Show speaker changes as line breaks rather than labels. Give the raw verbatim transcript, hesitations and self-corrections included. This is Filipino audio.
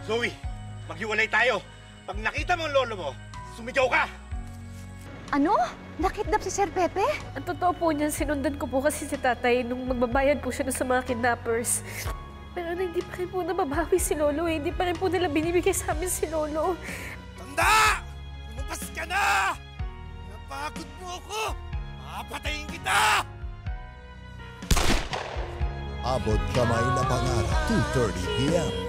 Zoe, maghiwalay tayo. Pag nakita mo ang lolo mo, sumigaw ka!
Ano? Nakidnap si Sir Pepe?
Ang totoo po niyan, sinundan ko po kasi si tatay nung magbabayad po siya sa mga kidnappers. Pero hindi pa rin po nababawi si Lolo eh. Hindi pa rin po nila binibigay sa amin si Lolo.
Tanda! Lumabas ka na! Napagod mo ako! Papatayin kita!
Abot kamay na pangarap, two thirty p m